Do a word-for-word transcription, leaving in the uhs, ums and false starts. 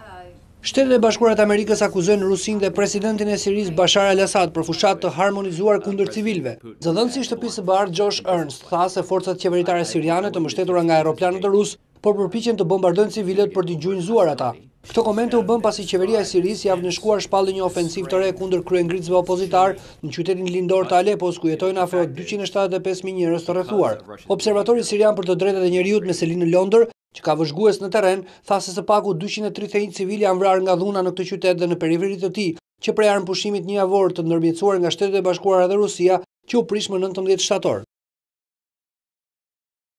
Shtetet e Bashkuara të Amerikës akuzojnë Rusinë dhe presidentin e Sirisë Bashar al-Assad për fushat të harmonizuar kundër civilëve. Zëdhënësi i Shtëpisë së Bardhë Josh Ernst tha se forcat qeveritare siriane të mbështetura nga aeroplanët rusë por përpiqen të bombardojnë civilët për t'i gjunjëzuar ata. Këto komente u bën pasi qeveria e Sirisë javën e shkuar shpalli një ofensiv të re kundër kryengritësve opozitar në qytetin lindor të Alepos, ku jetojnë afro dyqind e shtatëdhjetë e pesë mijë njerëz të rrethuar. Observatori sirian për të drejtat e njerëzit me selinë në Londër, që ka vëzhgues në terren, tha se së paku dyqind e tridhjetë e një civil janë vrarë nga dhuna në këtë qytet dhe në periferi të tij, që prej armëpushimit një javor të ndërmjetësuar nga Shtetet e Bashkuara dhe Rusia, që u prish më nëntëmbëdhjetë shtator.